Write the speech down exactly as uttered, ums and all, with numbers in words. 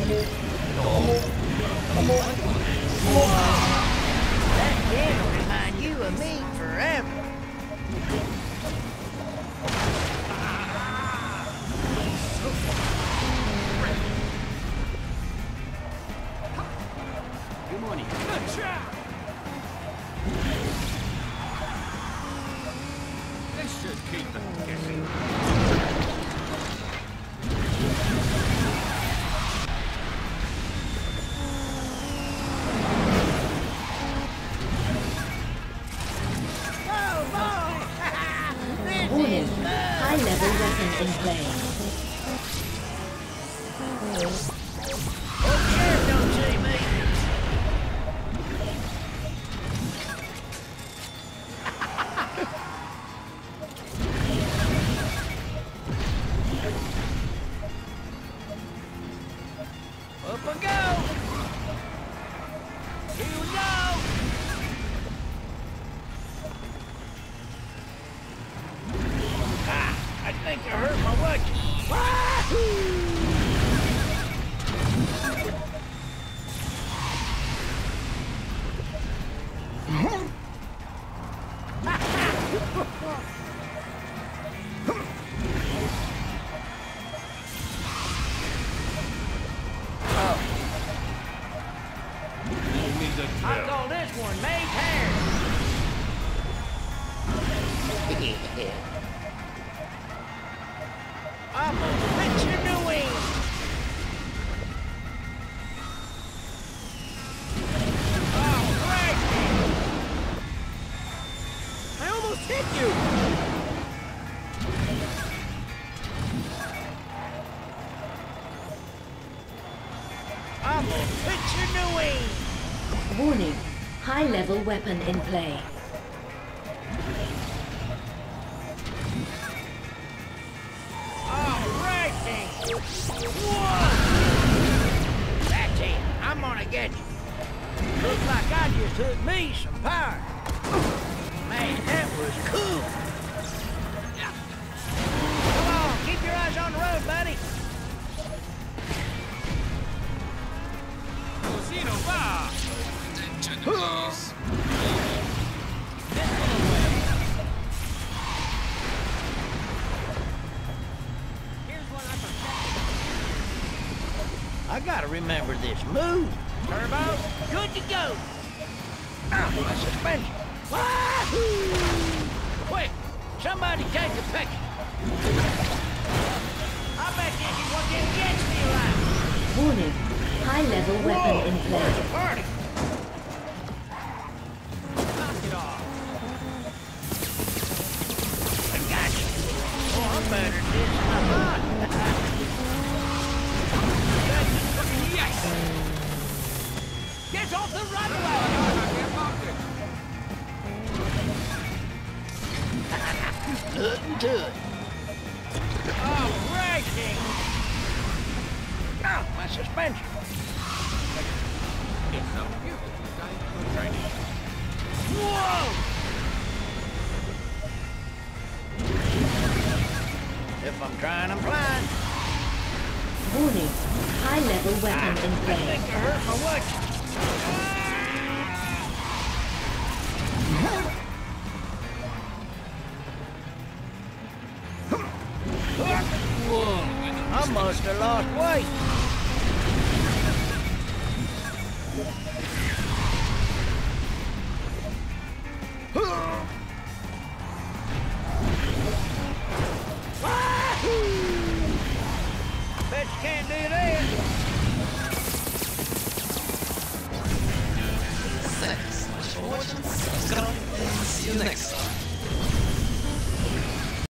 That kid will remind you of me forever. Good morning. Let's just keep them guessing. Warning, high-level weapon in play. Oh, sheriff don't see me. Up and go. Here we go. Ah, I think I hurt my watches. Wahoo! I call this one made hair. I'm gonna fix your new wings. All right. I almost hit you. I'm gonna fix your new wings. Warning, high-level weapon in play. All right, then. Whoa! That's it. I'm gonna get you. Looks like I just took me some power. Man, that was cool. Come on, keep your eyes on the road, buddy. Cocino, va! I gotta remember this move. Turbo, good to go. Ah, my suspension. Wahoo! Quick, somebody take a picture. I bet this is what them gets me like. Warning, high-level weapon in Where's play. the party? Knock it off! I got you. Oh, I'm better than this than I thought. Yes! Get off the runway! Nothing to it. All right, then. Oh, my suspension. It's a beautiful day for training. Whoa! If I'm trying, I'm flying. Warning, high-level weapon in I play. think I hurt my watch. Whoa! I must have lost weight. Bet you can't do that. Thanks. See you next time.